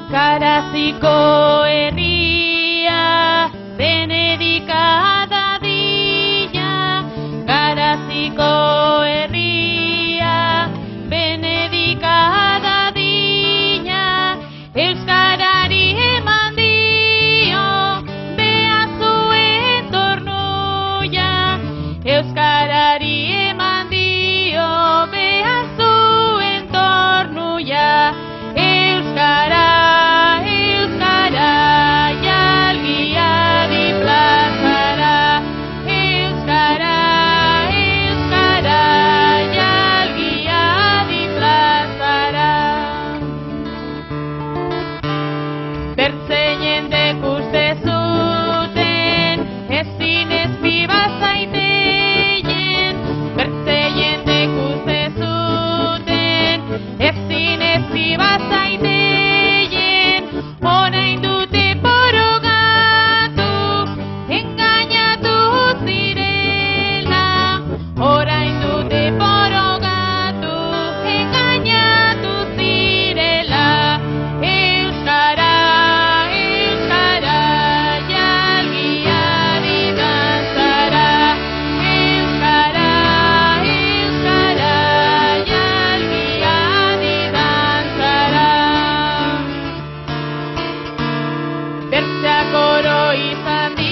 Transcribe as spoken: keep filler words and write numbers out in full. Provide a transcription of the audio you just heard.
Garaziko herria Benedika dadila, Garaziko herria Benedika dadila, euskarari eman dio behar zuen tornuia, euskarari eman dio behar zuen tornuia, euskara Bertzeien uste zuten, ezin ez biba zaiteien. Bertzeien uste zuten, ezin ez biba zaiteien. Orain dute borogatu, engainatu zirela. Orain dute borogatu, engainatu zirela. Euskara Bertzeak oro izan